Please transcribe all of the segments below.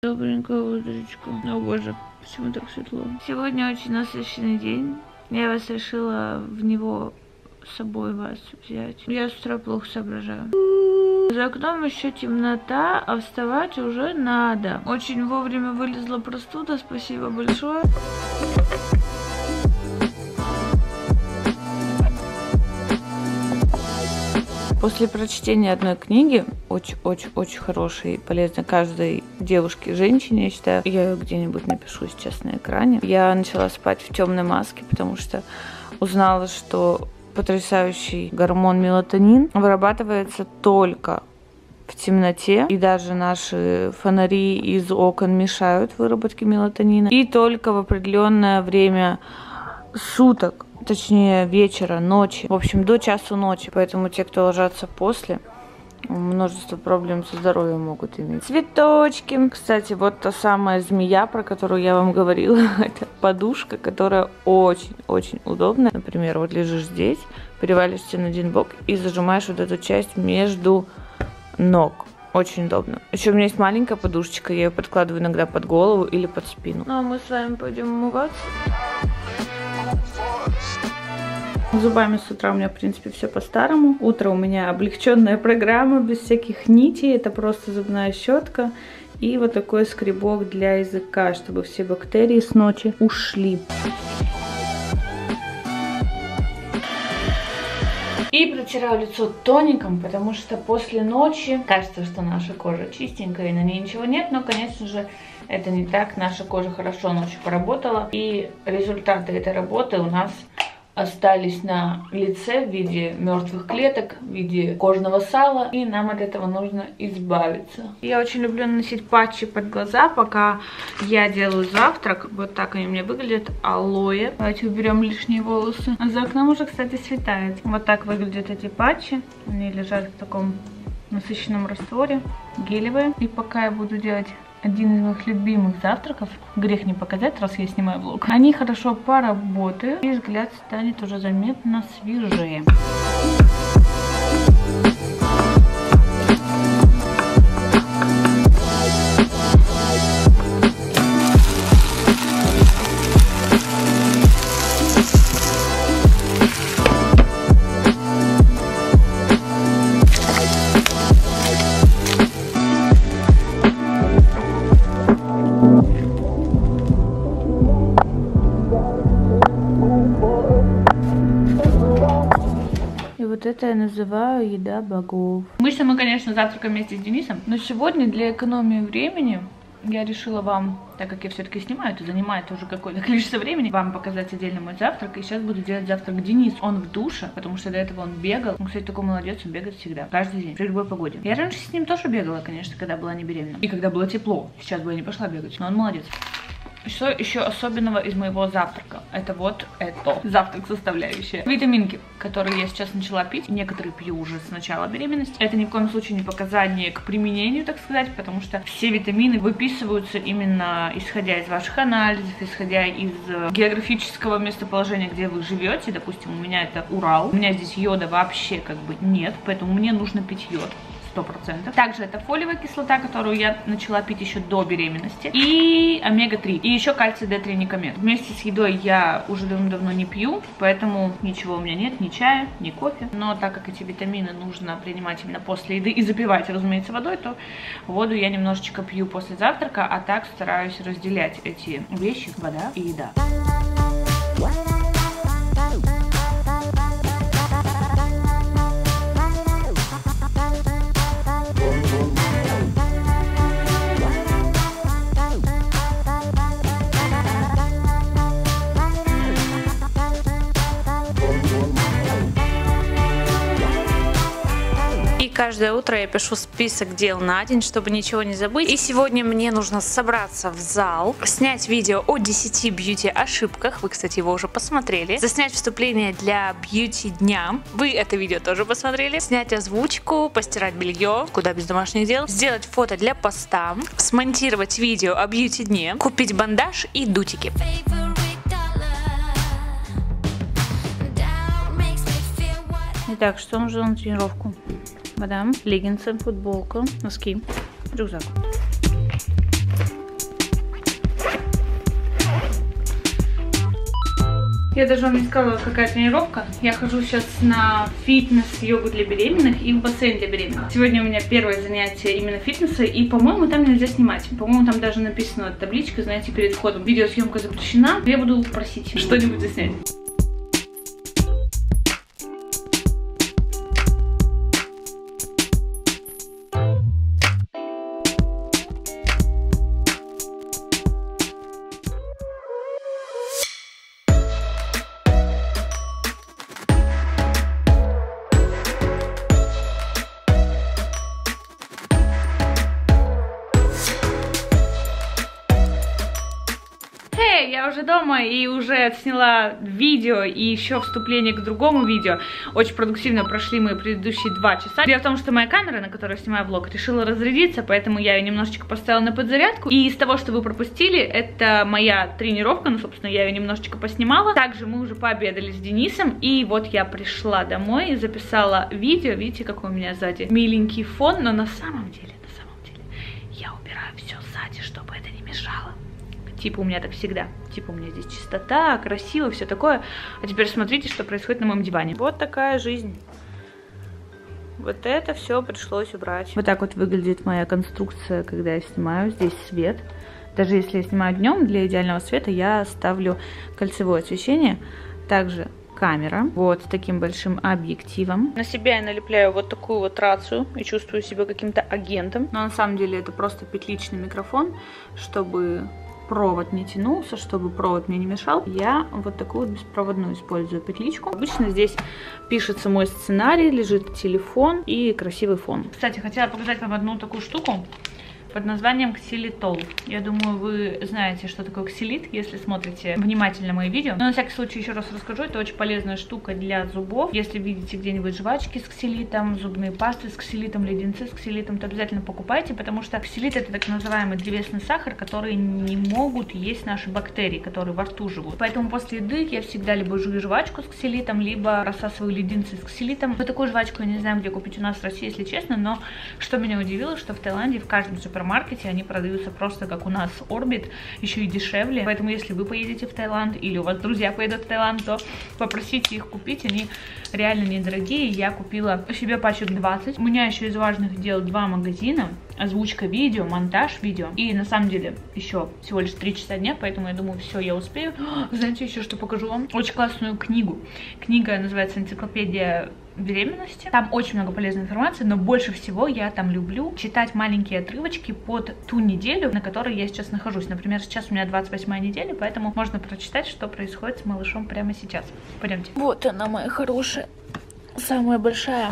Добренькая утречко. О боже, почему так светло? Сегодня очень насыщенный день. Я вас решила в него с собой вас взять. Я с утра плохо соображаю. За окном еще темнота, а вставать уже надо. Очень вовремя вылезла простуда, спасибо большое. После прочтения одной книги, очень-очень-очень хорошей и полезной каждой девушке, женщине, я считаю, я ее где-нибудь напишу сейчас на экране, я начала спать в темной маске, потому что узнала, что потрясающий гормон мелатонин вырабатывается только в темноте, и даже наши фонари из окон мешают выработке мелатонина, и только в определенное время суток, точнее вечера, ночи, в общем до часу ночи, поэтому те, кто ложатся после, множество проблем со здоровьем могут иметь. Цветочки. Кстати, вот та самая змея, про которую я вам говорила, это подушка, которая очень-очень удобная. Например, вот лежишь здесь, перевалишься на один бок и зажимаешь вот эту часть между ног. Очень удобно. Еще у меня есть маленькая подушечка, я ее подкладываю иногда под голову или под спину. Ну а мы с вами пойдем умываться. Зубами с утра у меня, в принципе, все по-старому. Утро у меня облегченная программа, без всяких нитей. Это просто зубная щетка и вот такой скребок для языка, чтобы все бактерии с ночи ушли. И протираю лицо тоником, потому что после ночи кажется, что наша кожа чистенькая и на ней ничего нет, но, конечно же, это не так. Наша кожа хорошо ночью поработала, и результаты этой работы у нас остались на лице в виде мертвых клеток, в виде кожного сала, и нам от этого нужно избавиться. Я очень люблю наносить патчи под глаза, пока я делаю завтрак. Вот так они у меня выглядят. Алоэ. Давайте уберем лишние волосы. А за окном уже, кстати, светает. Вот так выглядят эти патчи. Они лежат в таком насыщенном растворе, гелевые. И пока я буду делать один из моих любимых завтраков, грех не показать, раз я снимаю влог, они хорошо поработают, и взгляд станет уже заметно свежее. Вот это я называю еда богов. Обычно мы, конечно, завтракаем вместе с Денисом, но сегодня для экономии времени я решила вам, так как я все-таки снимаю, это занимает уже какое-то количество времени, вам показать отдельно мой завтрак. И сейчас буду делать завтрак Денису. Он в душе, потому что до этого он бегал. Он, кстати, такой молодец, он бегает всегда, каждый день, при любой погоде. Я раньше с ним тоже бегала, конечно, когда была не беременна. И когда было тепло. Сейчас бы я не пошла бегать, но он молодец. Что еще особенного из моего завтрака? Это вот это. Завтрак составляющая. Витаминки, которые я сейчас начала пить. Некоторые пью уже с начала беременности. Это ни в коем случае не показание к применению, так сказать, потому что все витамины выписываются именно исходя из ваших анализов, исходя из географического местоположения, где вы живете. Допустим, у меня это Урал. У меня здесь йода вообще как бы нет, поэтому мне нужно пить йод. 100%. Также это фолиевая кислота, которую я начала пить еще до беременности. И омега-3. И еще кальций D3 никомет. Вместе с едой я уже давно не пью, поэтому ничего у меня нет, ни чая, ни кофе. Но так как эти витамины нужно принимать именно после еды и запивать, разумеется, водой, то воду я немножечко пью после завтрака, а так стараюсь разделять эти вещи, вода и еда. Каждое утро я пишу список дел на день, чтобы ничего не забыть. И сегодня мне нужно собраться в зал, снять видео о 10 бьюти ошибках. Вы, кстати, его уже посмотрели. Заснять вступление для бьюти дня. Вы это видео тоже посмотрели. Снять озвучку, постирать белье, куда без домашних дел. Сделать фото для поста. Смонтировать видео о бьюти дне. Купить бандаж и дутики. Итак, что нужно на тренировку? Вода, леггинсы, футболка, носки, рюкзак. Я даже вам не сказала, какая тренировка. Я хожу сейчас на фитнес-йогу для беременных и в бассейн для беременных. Сегодня у меня первое занятие именно фитнеса, и, по-моему, там нельзя снимать. По-моему, там даже написано табличка, знаете, перед входом: видеосъемка запрещена. Я буду просить что-нибудь заснять. Я уже дома и уже сняла видео и еще вступление к другому видео. Очень продуктивно прошли мои предыдущие 2 часа. Дело в том, что моя камера, на которой я снимаю влог, решила разрядиться, поэтому я ее немножечко поставила на подзарядку. И из того, что вы пропустили, это моя тренировка, ну, собственно, я ее немножечко поснимала. Также мы уже пообедали с Денисом, и вот я пришла домой и записала видео. Видите, какой у меня сзади миленький фон, но на самом деле я убираю все сзади, чтобы это не мешало. Типа у меня так всегда. Типа у меня здесь чистота, красиво, все такое. А теперь смотрите, что происходит на моем диване. Вот такая жизнь. Вот это все пришлось убрать. Вот так вот выглядит моя конструкция, когда я снимаю. Здесь свет. Даже если я снимаю днем, для идеального света я ставлю кольцевое освещение. Также камера. Вот с таким большим объективом. На себя я налепляю вот такую вот рацию и чувствую себя каким-то агентом. Но на самом деле это просто петличный микрофон, чтобы провод не тянулся, чтобы провод мне не мешал. Я вот такую вот беспроводную использую петличку. Обычно здесь пишется мой сценарий, лежит телефон и красивый фон. Кстати, хотела показать вам одну такую штуку под названием ксилитол. Я думаю, вы знаете, что такое ксилит, если смотрите внимательно мои видео. Но на всякий случай еще раз расскажу. Это очень полезная штука для зубов. Если видите где-нибудь жвачки с ксилитом, зубные пасты с ксилитом, леденцы с ксилитом, то обязательно покупайте, потому что ксилит — это так называемый древесный сахар, который не могут есть наши бактерии, которые во рту живут. Поэтому после еды я всегда либо жую жвачку с ксилитом, либо рассасываю леденцы с ксилитом. Вот такую жвачку я не знаю, где купить у нас в России, если честно, но что меня удивило, что в Таиланде в каждом супермаркете они продаются просто как у нас Орбит, еще и дешевле. Поэтому если вы поедете в Таиланд или у вас друзья поедут в Таиланд, то попросите их купить, они реально недорогие. Я купила себе пачек 20. У меня еще из важных дел 2 магазина: озвучка видео, монтаж видео. И на самом деле еще всего лишь 3 часа дня, поэтому я думаю, все, я успею. Знаете, еще что покажу вам? Очень классную книгу. Книга называется «Энциклопедия беременности». Там очень много полезной информации, но больше всего я там люблю читать маленькие отрывочки под ту неделю, на которой я сейчас нахожусь. Например, сейчас у меня 28-я неделя, поэтому можно прочитать, что происходит с малышом прямо сейчас. Пойдемте. Вот она, моя хорошая, самая большая.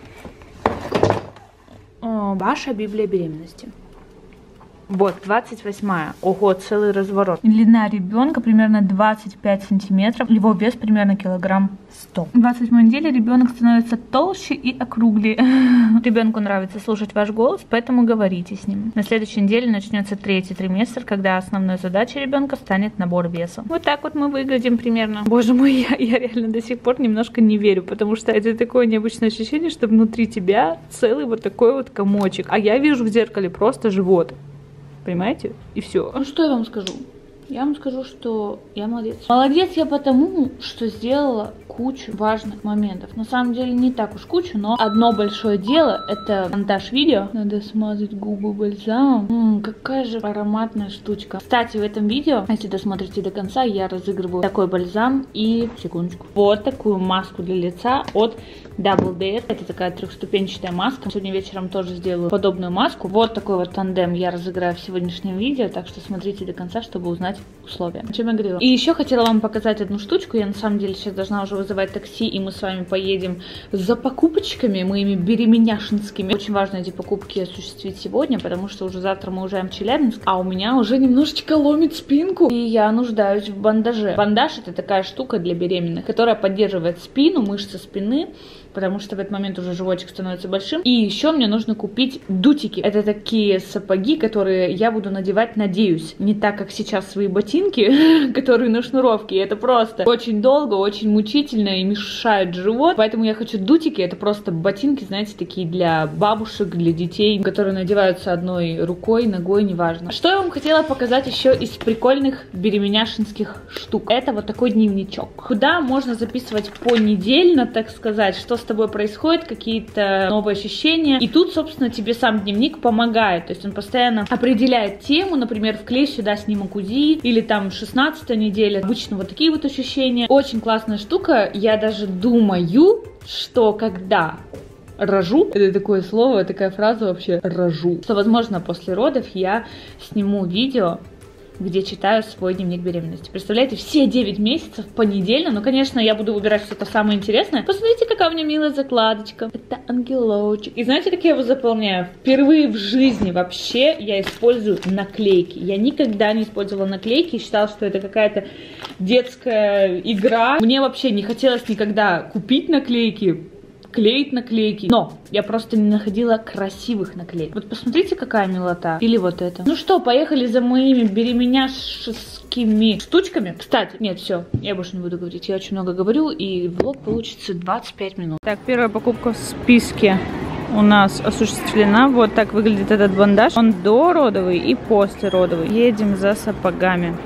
Ваша Библия беременности. Вот, 28-я. Ого, целый разворот. Длина ребенка примерно 25 сантиметров. Его вес примерно килограмм 100. В 28-й неделе ребенок становится толще и округлее. Ребенку нравится слушать ваш голос, поэтому говорите с ним. На следующей неделе начнется 3-й триместр, когда основной задачей ребенка станет набор веса. Вот так вот мы выглядим примерно. Боже мой, я реально до сих пор немножко не верю, потому что это такое необычное ощущение, что внутри тебя целый вот такой вот комочек. А я вижу в зеркале просто живот. Понимаете? И все. Ну что я вам скажу? Я вам скажу, что я молодец. Молодец я потому, что сделала кучу важных моментов. На самом деле не так уж кучу, но одно большое дело — это монтаж видео. Надо смазать губы бальзамом. Какая же ароматная штучка. Кстати, в этом видео, если досмотрите до конца, я разыгрываю такой бальзам и, секундочку, вот такую маску для лица от Double Dare. Это такая 3-ступенчатая маска. Сегодня вечером тоже сделаю подобную маску. Вот такой вот тандем я разыграю в сегодняшнем видео, так что смотрите до конца, чтобы узнать условия. О чем я говорила. И еще хотела вам показать одну штучку. Я на самом деле сейчас должна уже вызывать такси, и мы с вами поедем за покупочками моими беременяшинскими. Очень важно эти покупки осуществить сегодня, потому что уже завтра мы уезжаем в Челябинск, а у меня уже немножечко ломит спинку, и я нуждаюсь в бандаже. Бандаж — это такая штука для беременных, которая поддерживает спину, мышцы спины, потому что в этот момент уже животик становится большим. И еще мне нужно купить дутики. Это такие сапоги, которые я буду надевать, надеюсь, не так, как сейчас свои ботинки, которые на шнуровке. Это просто очень долго, очень мучительно и мешает живот. Поэтому я хочу дутики. Это просто ботинки, знаете, такие для бабушек, для детей, которые надеваются одной рукой, ногой, неважно. Что я вам хотела показать еще из прикольных беременяшинских штук. Это вот такой дневничок, куда можно записывать понедельно, так сказать, что с тобой происходит, какие-то новые ощущения. И тут, собственно, тебе сам дневник помогает. То есть он постоянно определяет тему, например, вклей сюда снимок УЗИ, или там 16-я неделя. Обычно вот такие вот ощущения. Очень классная штука. Я даже думаю, что когда рожу, это такое слово, такая фраза вообще, рожу, что, возможно, после родов я сниму видео, где читаю свой дневник беременности. Представляете, все 9 месяцев понедельно. Ну, конечно, я буду выбирать что-то самое интересное. Посмотрите, какая у меня милая закладочка. Это ангелочек. И знаете, как я его заполняю? Впервые в жизни вообще я использую наклейки. Я никогда не использовала наклейки. Считала, что это какая-то детская игра. Мне вообще не хотелось никогда купить наклейки, клеить наклейки, но я просто не находила красивых наклеек. Вот посмотрите, какая милота. Или вот это. Ну что, поехали за моими беременяшскими штучками. Кстати, нет, все, я больше не буду говорить. Я очень много говорю, и влог получится 25 минут. Так, первая покупка в списке у нас осуществлена. Вот так выглядит этот бандаж. Он дородовый и послеродовый. Едем за сапогами.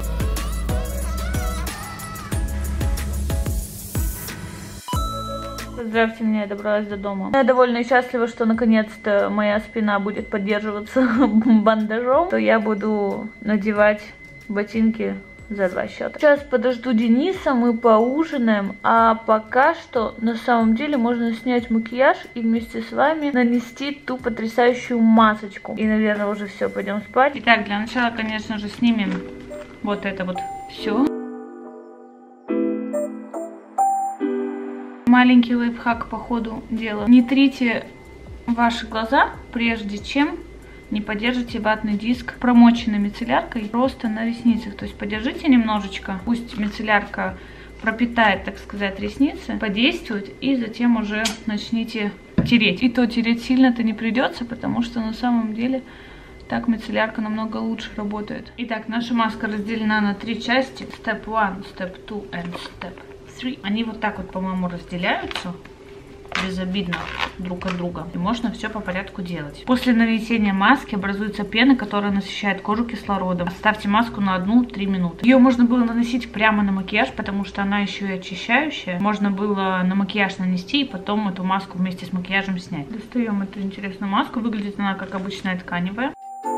Здравствуйте, я добралась до дома. Я довольно счастлива, что наконец-то моя спина будет поддерживаться бандажом, то я буду надевать ботинки за 2 счета. Сейчас подожду Дениса, мы поужинаем, а пока что на самом деле можно снять макияж и вместе с вами нанести ту потрясающую масочку. И, наверное, уже все, пойдем спать. Итак, для начала, конечно же, снимем вот это вот все. Маленький лайфхак по ходу дела. Не трите ваши глаза, прежде чем не подержите ватный диск промоченной мицелляркой просто на ресницах. То есть подержите немножечко, пусть мицеллярка пропитает, так сказать, ресницы, подействует, и затем уже начните тереть. И то тереть сильно-то не придется, потому что на самом деле так мицеллярка намного лучше работает. Итак, наша маска разделена на 3 части. Step 1, Step 2 and Step 3. Они вот так вот, по-моему, разделяются безобидно друг от друга. И можно все по порядку делать. После нанесения маски образуется пена, которая насыщает кожу кислородом. Оставьте маску на 1-3 минуты. Ее можно было наносить прямо на макияж, потому что она еще и очищающая. Можно было на макияж нанести и потом эту маску вместе с макияжем снять. Достаем эту интересную маску. Выглядит она как обычная тканевая.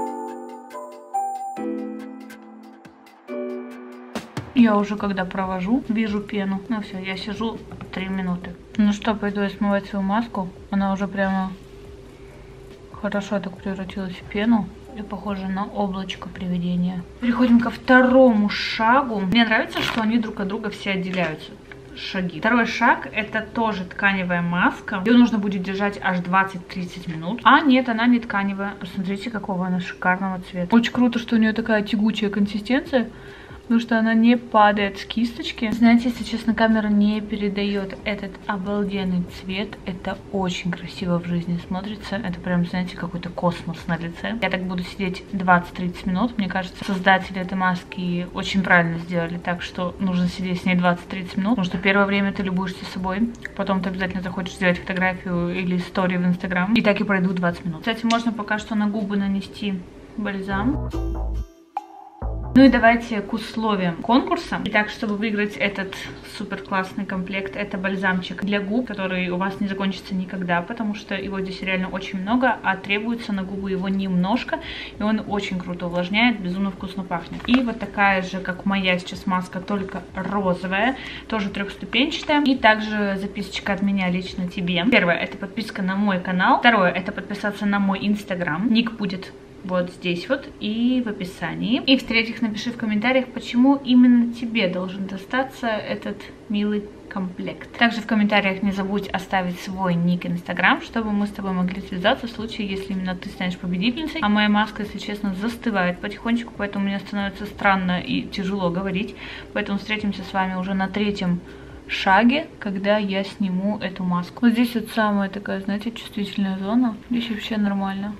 Я уже когда провожу, вижу пену. Ну все, я сижу 3 минуты. Ну что, пойду я смывать свою маску. Она уже прямо хорошо так превратилась в пену. И похоже на облачко привидения. Переходим ко второму шагу. Мне нравится, что они друг от друга все отделяются. Шаги. Второй шаг — это тоже тканевая маска. Ее нужно будет держать аж 20-30 минут. А нет, она не тканевая. Посмотрите, какого она шикарного цвета. Очень круто, что у нее такая тягучая консистенция, потому что она не падает с кисточки. Знаете, если честно, камера не передает этот обалденный цвет. Это очень красиво в жизни смотрится. Это прям, знаете, какой-то космос на лице. Я так буду сидеть 20-30 минут. Мне кажется, создатели этой маски очень правильно сделали так, что нужно сидеть с ней 20-30 минут. Потому что первое время ты любуешься собой, потом ты обязательно захочешь сделать фотографию или историю в Инстаграм. И так и пройдут 20 минут. Кстати, можно пока что на губы нанести бальзам. Ну и давайте к условиям конкурса. Итак, чтобы выиграть этот супер классный комплект, это бальзамчик для губ, который у вас не закончится никогда, потому что его здесь реально очень много, а требуется на губы его немножко, и он очень круто увлажняет, безумно вкусно пахнет. И вот такая же, как моя сейчас маска, только розовая, тоже 3-ступенчатая. И также записочка от меня лично тебе. Первое — это подписка на мой канал. Второе — это подписаться на мой инстаграм. Ник будет вот здесь вот и в описании. И в-третьих, напиши в комментариях, почему именно тебе должен достаться этот милый комплект. Также в комментариях не забудь оставить свой ник Инстаграм, чтобы мы с тобой могли связаться в случае, если именно ты станешь победительницей. А моя маска, если честно, застывает потихонечку, поэтому мне становится странно и тяжело говорить. Поэтому встретимся с вами уже на 3-м шаге, когда я сниму эту маску. Вот здесь вот самая такая, знаете, чувствительная зона. Здесь вообще нормально.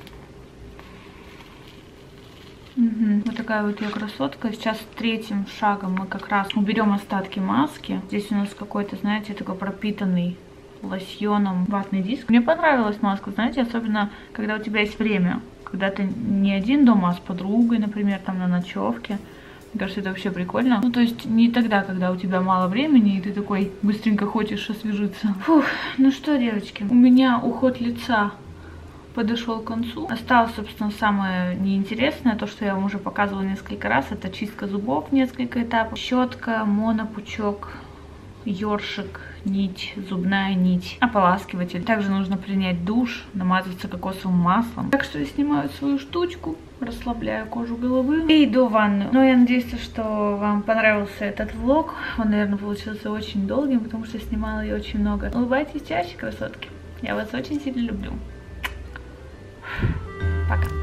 Вот такая вот ее красотка. Сейчас третьим шагом мы как раз уберем остатки маски. Здесь у нас какой-то, знаете, такой пропитанный лосьоном ватный диск. Мне понравилась маска, знаете, особенно когда у тебя есть время. Когда ты не один дома, а с подругой, например, там на ночевке. Мне кажется, это вообще прикольно. Ну, то есть не тогда, когда у тебя мало времени, и ты такой быстренько хочешь освежиться. Фух, ну что, девочки, у меня уход лица подошел к концу. Осталось, собственно, самое неинтересное, то, что я вам уже показывала несколько раз, это чистка зубов, несколько этапов. Щетка, монопучок, ёршик, нить, зубная нить, ополаскиватель. Также нужно принять душ, намазаться кокосовым маслом. Так что я снимаю свою штучку, расслабляю кожу головы и иду в ванную. Но я надеюсь, что вам понравился этот влог. Он, наверное, получился очень долгим, потому что снимала я очень много. Улыбайтесь чаще, красотки. Я вас очень сильно люблю. Пока.